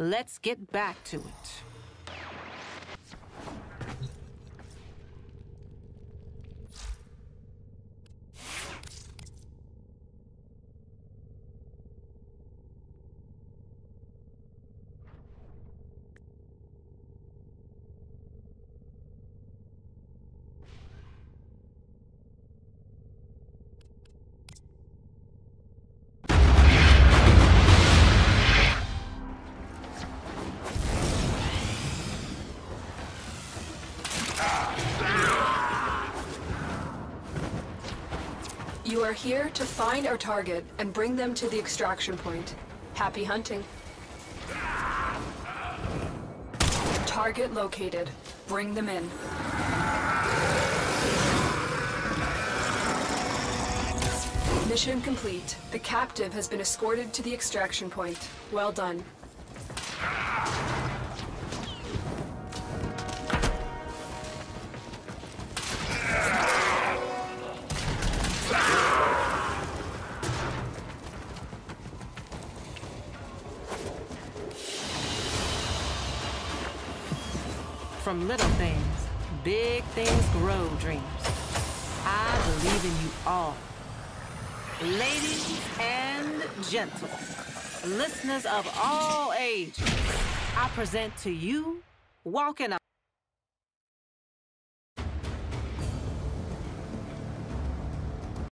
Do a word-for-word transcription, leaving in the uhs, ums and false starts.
Let's get back to it. You are here to find our target and bring them to the extraction point. Happy hunting. Target located. Bring them in. Mission complete. The captive has been escorted to the extraction point. Well done. From little things, big things grow, dreamers. I believe in you all. Ladies and gentlemen, listeners of all ages, I present to you Walking